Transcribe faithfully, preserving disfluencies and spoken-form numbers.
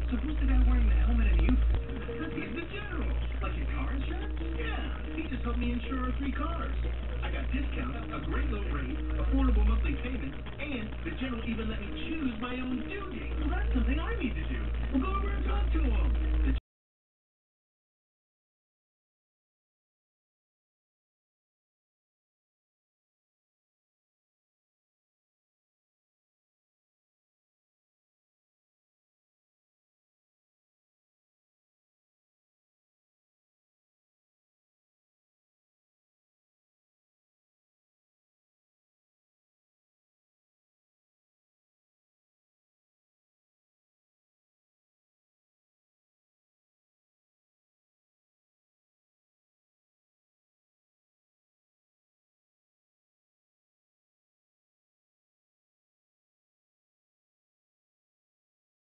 So who's the guy wearing the helmet and you? He's the general. Like your car insurance? Yeah. He just helped me insure our three cars. I got discounts, a great low rate, affordable monthly payments, and the general even let me choose my own due date. Well, that's something I